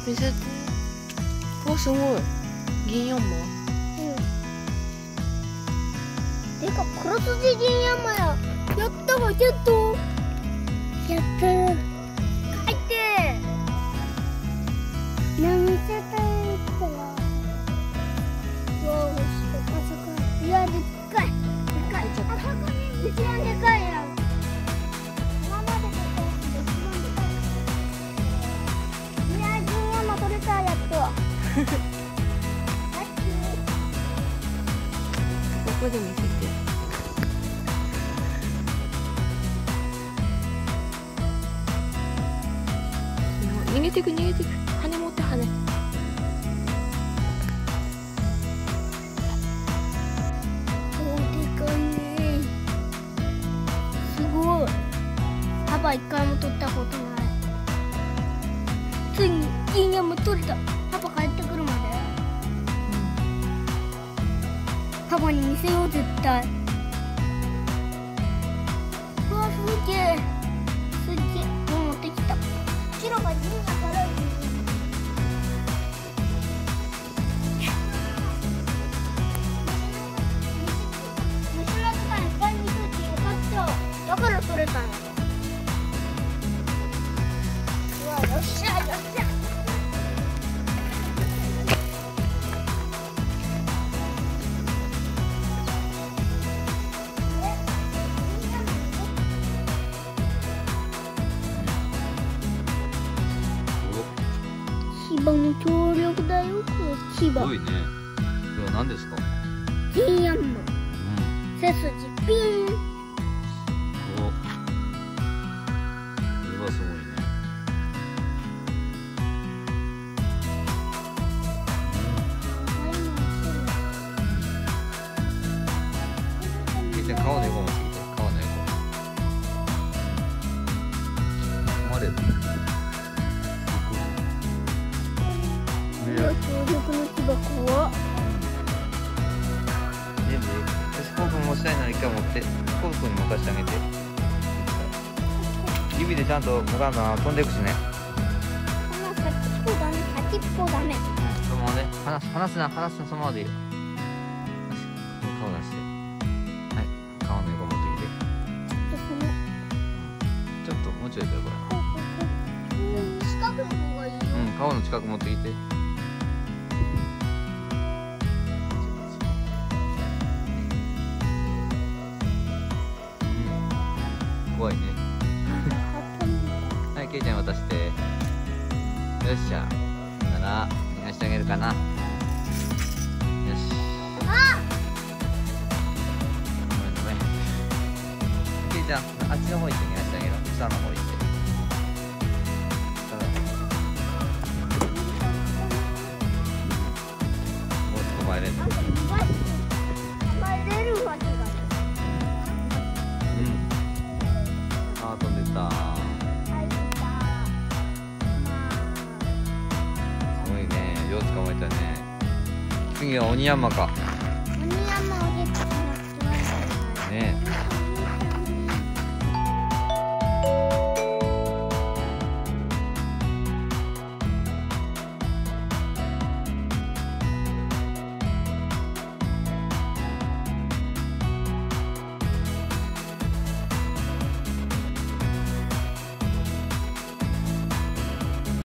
見せて。わ、すごい。銀ヤンマ。 てか、クロスジ銀ヤンマや。やったわ、ゲット。やったー。帰って。何せたいから。わあ、あそこ。いや、でっかい。でっかい。あそこに一番でかいやん。今までで一番でかい。いや、銀ヤンマ取れた、やっと。 ここで見せて。逃げてく、逃げてく。羽持って、羽。 パパ一回も取ったことない。ついに銀ヤンマ取れた。パパ帰ってくるまで。パパに見せよう絶対。うわ、すげえ。すげえ。もう持ってきた。白が銀が軽い。虫の中いっぱい見といてよかった。だから取れたの。よっしゃよっしゃ。牙も強力だよ。牙。 すごいね。これは何ですか？ 銀ヤンマ。背筋ピン。 お。これはすごいね。顔の横もついて、顔の横。思われる。 強力の牙怖っ。 全部。スコープ持ちたいなら一回持って、スコープに持たせてあげて。指でちゃんと向かんかな、飛んでいくしね。 先っぽダメ、先っぽダメ。 そのままね、離すな、そのままでいいよ。よし、顔出して。はい、顔の横持ってきて。ちょっと、もうちょいだよ、これ。 近くの方がいい。 顔の近く持ってきて。怖いね。はい、ケイちゃん渡して。よっしゃ。なら、逃がしてあげるかな。よし。ごめんごめん。ケイちゃん、あっちの方行って逃がしてあげる。下の方行って。もう捕まえれんの。あ、飛んでった。すごいね。よう捕まえたね。次はオニヤンマか。 オニヤンマをゲットしなくてはならない。 ねえ。